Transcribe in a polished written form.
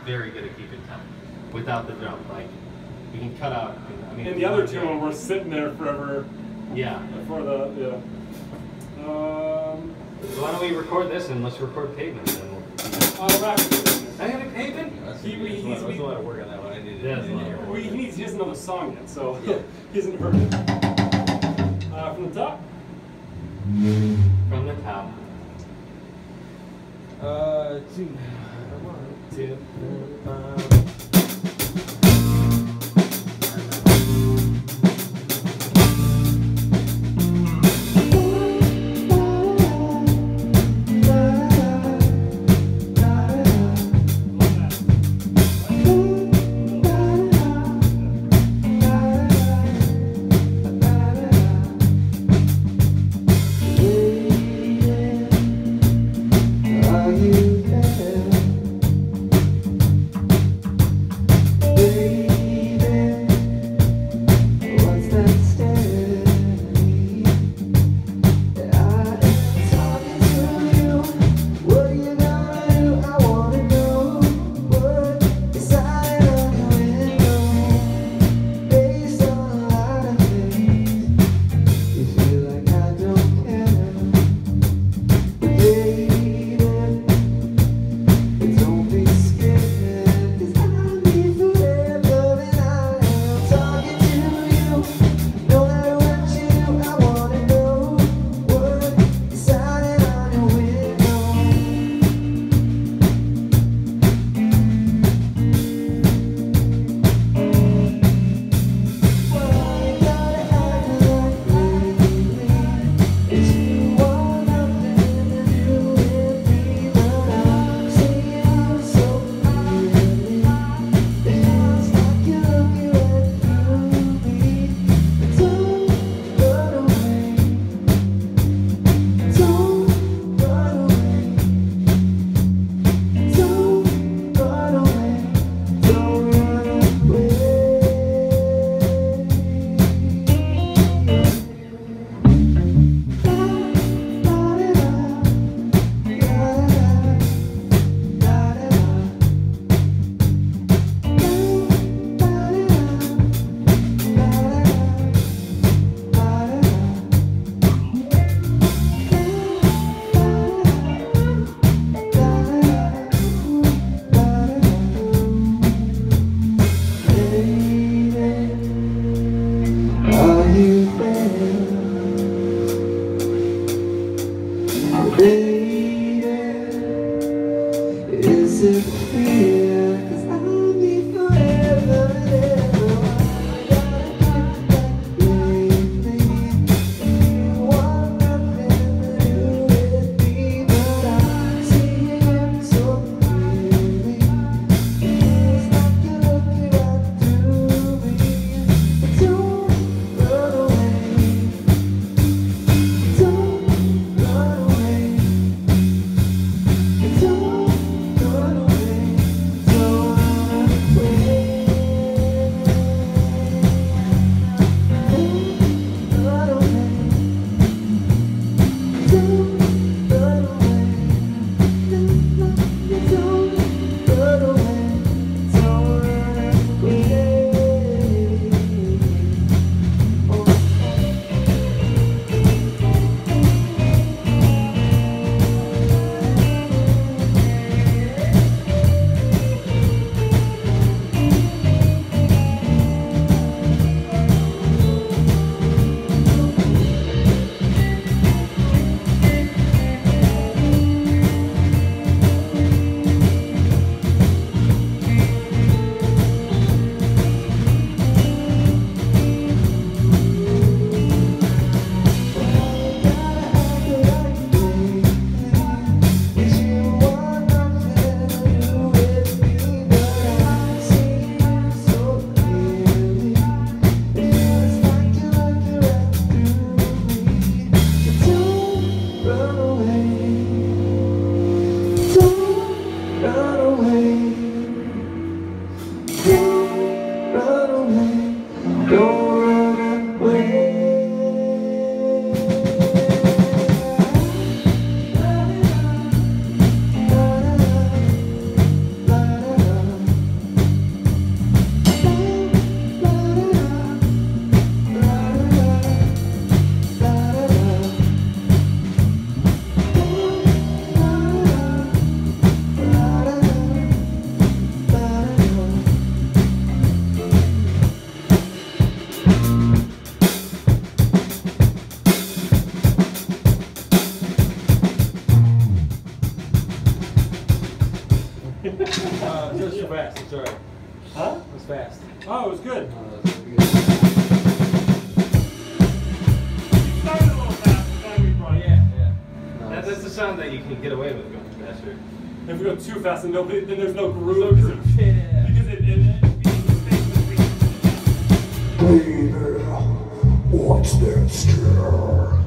very good at keeping time without the drum. Like, we can cut out. I mean, and the other two, we're sitting there forever. Yeah. For the So why don't we record this and let's record Pavement then? I have a Pavement? He needs a lot of work on that one. I needed Yeah, he hasn't another song yet, so yeah. he hasn't heard it. From the top? From the top. 2. 1, 2, 5. Just too fast. It's alright. Huh? It was fast. Oh, it was good. That's really good. You started a little fast, but then we brought it. Yeah. That's the sound that you can get away with going faster. If we go too fast, then there's no groove. Yeah. Because it Baby, what's that stir?